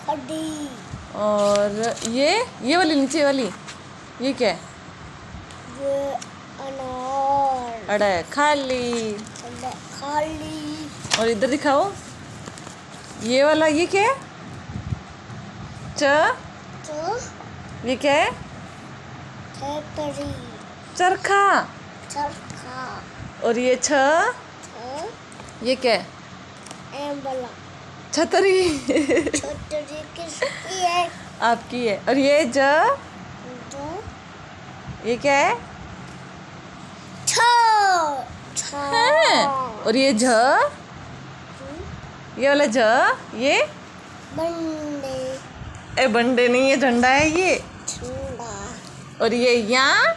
खड़ी। और ये वाली नीचे वाली ये क्या है? ये अनार। अड़े खाली। अरे खाली। और इधर दिखाओ, ये वाला ये क्या है? तो ये क्या है? छतरी। चरखा। चरखा। और ये ये क्या है? एम्बला। छतरी। छतरी किसकी है? आपकी है। और ये ये क्या है? है। और ये ये वाला ये बंदे। बंडे नहीं, ये झंडा है ये। झंडा। और ये यहाँ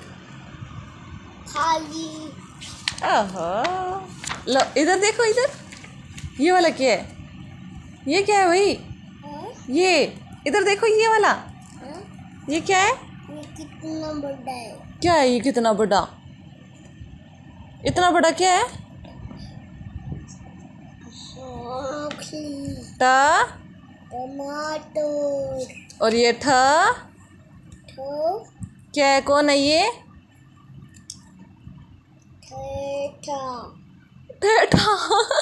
खाली। ओहो, लो इधर देखो, इधर ये वाला क्या है? ये क्या है भाई? ये इधर देखो, ये वाला ये क्या है? ये कितना बड़ा है? क्या है ये? कितना बड़ा? इतना बड़ा क्या है? टमाटर। और ये क्या है? कौन है ये? ठेठा।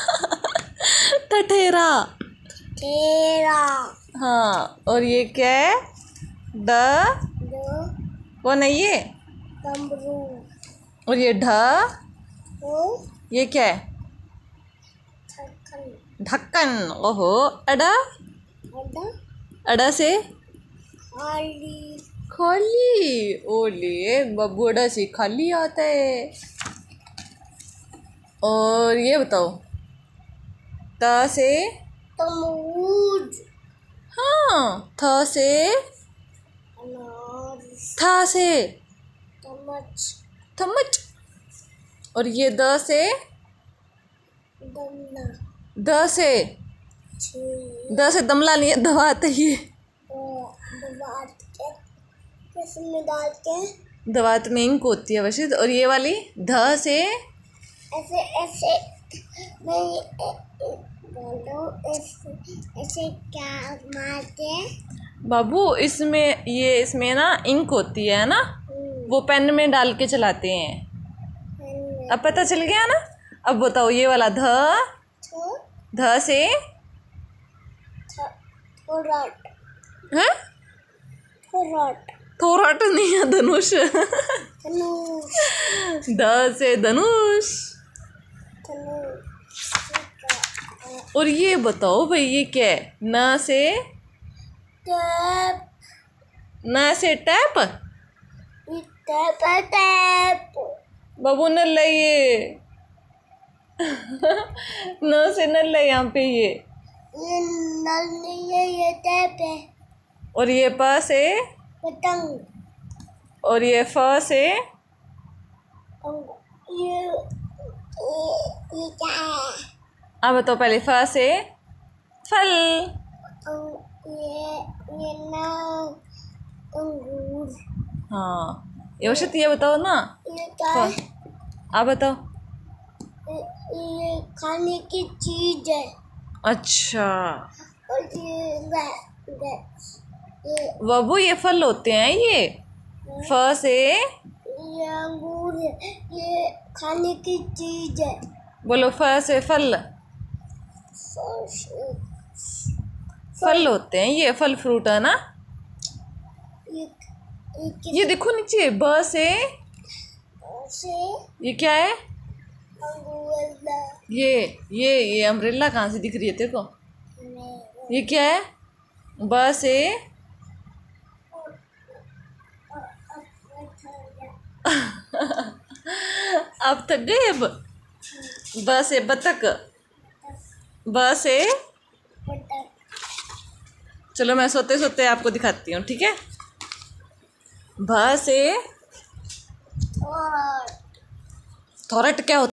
ठठेरा। ठेरा। हाँ। और ये क्या है? कौन है ये? डमरू। और ये ये क्या है? ढक्कन। ओहो। अड़ा से खाली। खाली। ओले बब्बू, अड़ा से खाली आता है। और ये बताओ, से तरबूज। हाँ, से अनार। से चम्मच। चम्मच। और ये से गमला। से दमला नहीं है, दवात है ये। किसमें डाल के? दवात में इंक होती है वैसे। और ये वाली से ऐसे ऐसे नहीं, ऐसे क्या मारते हैं बाबू? इसमें ना इंक होती है ना, वो पेन में डाल के चलाते हैं। अब पता चल गया ना? अब बताओ, ये वाला से थोराट नहीं है, धनुष। से धनुष। और ये बताओ भाई, ये क्या है? से टैप। बाबू न ले ये। से न ले यहाँ पे ये नल नहीं है, ये टैप है। और ये से पतंग। और ये से ये क्या है? अब बताओ पहले से फल। ये ना अंगूर। हाँ, ये बताओ ना। ये क्या है? आप बताओ। ये खाने की चीज है। अच्छा और बाबू, ये फल होते हैं ये। से ये अंगूर है, ये खाने की चीज है। बोलो, से फल। फल होते हैं ये, फल फ्रूट है ना। ये देखो नीचे, से ये क्या है? ये अम्ब्रेला कहाँ से दिख रही है तेरे को? ये क्या है? से अब तक गए। अब से बतख। से चलो, मैं सोते सोते आपको दिखाती हूँ, ठीक है? से थोरट क्या होता है?